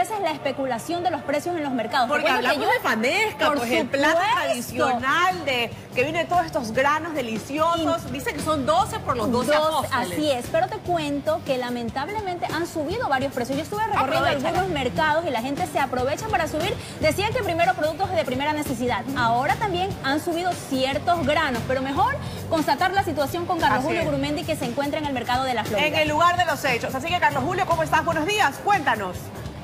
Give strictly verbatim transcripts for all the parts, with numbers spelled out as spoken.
veces la especulación de los precios en los mercados. Porque hablamos yo, de Fanesca, pues supuesto. El plato tradicional de que viene todos estos granos deliciosos. Y dice que son doce por los doce apóstoles. Así es, pero te cuento que lamentablemente han subido varios precios. Yo estuve recorriendo algunos mercados y la gente se aprovecha para subir. Decían que primero productos de primera necesidad. Ahora también han subido ciertos granos, pero mejor constatar la situación con Carlos Julio Grumendi, que se encuentra en el mercado de la Florida. En el lugar de los hechos. Así que, Carlos Julio, ¿cómo estás? Buenos días, cuéntanos.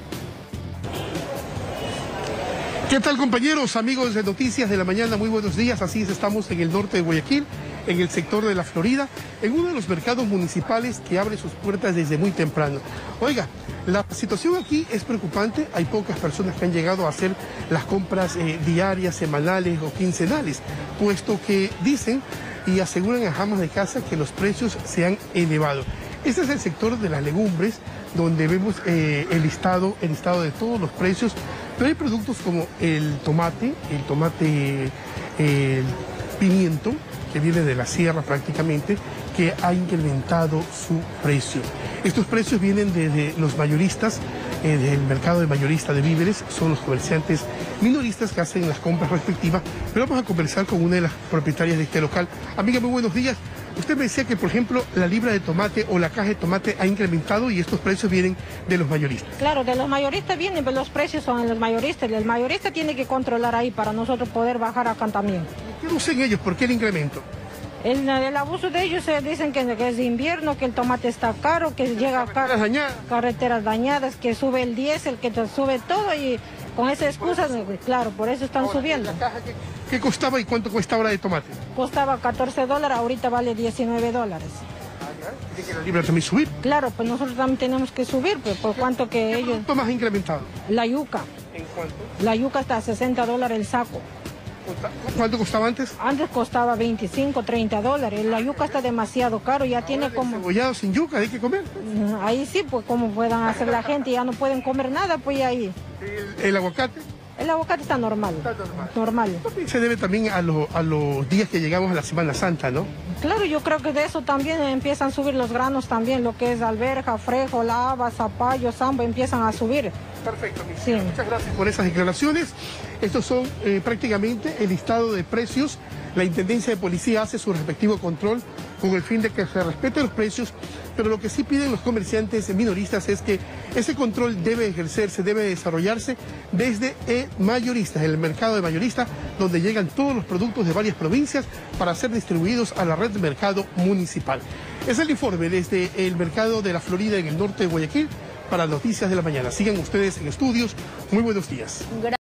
¿Qué tal, compañeros, amigos de Noticias de la Mañana? Muy buenos días. Así es, estamos en el norte de Guayaquil, en el sector de la Florida, en uno de los mercados municipales que abre sus puertas desde muy temprano. Oiga, la situación aquí es preocupante. Hay pocas personas que han llegado a hacer las compras eh, diarias, semanales o quincenales, puesto que dicen y aseguran a amas de casa que los precios se han elevado. Este es el sector de las legumbres, donde vemos eh, el listado, el listado de todos los precios, pero hay productos como el tomate, el tomate, el pimiento, que viene de la sierra prácticamente, que ha incrementado su precio. Estos precios vienen desde los mayoristas, eh, del mercado de mayorista de víveres, son los comerciantes minoristas que hacen las compras respectivas, pero vamos a conversar con una de las propietarias de este local. Amiga, muy buenos días. Usted me decía que, por ejemplo, la libra de tomate o la caja de tomate ha incrementado y estos precios vienen de los mayoristas. Claro, de los mayoristas vienen, pero los precios son de los mayoristas. El mayorista tiene que controlar ahí para nosotros poder bajar acá también. ¿Qué dicen ellos? ¿Por qué el incremento? El, el abuso de ellos se dicen que, que es de invierno, que el tomate está caro, que llega caro. Carreteras dañadas. Carreteras dañadas, que sube el diésel, que sube todo y con esas excusas, claro, por eso están ahora, subiendo. ¿La caja qué, qué costaba y cuánto cuesta ahora de tomate? Costaba catorce dólares, ahorita vale diecinueve dólares. ¿Tiene que la libra también subir? Claro, pues nosotros también tenemos que subir, pues por cuánto que ¿Qué ellos... ¿Cuánto más ha incrementado? La yuca. ¿En cuánto? La yuca está a sesenta dólares el saco. ¿Cuánto costaba antes? Antes costaba veinticinco, treinta dólares. La yuca está demasiado caro, ya ahora tiene como... Cebollado sin yuca, hay que comer. Ahí sí, pues como puedan hacer la gente, ya no pueden comer nada, pues ahí. ¿El, el aguacate? El aguacate está normal. Está normal. Normal. También se debe también a, lo, a los días que llegamos a la Semana Santa, ¿no? Claro, yo creo que de eso también empiezan a subir los granos también, lo que es alberja, frejo, lava, zapallo, samba, empiezan a subir. Perfecto, mi sí. Muchas gracias por esas declaraciones. Estos son eh, prácticamente el listado de precios. La Intendencia de Policía hace su respectivo control con el fin de que se respeten los precios, pero lo que sí piden los comerciantes minoristas es que ese control debe ejercerse, debe desarrollarse desde el mayoristas, el mercado de mayoristas, donde llegan todos los productos de varias provincias para ser distribuidos a la red de mercado municipal. Es el informe desde el mercado de la Florida en el norte de Guayaquil para Noticias de la Mañana. Sigan ustedes en estudios. Muy buenos días.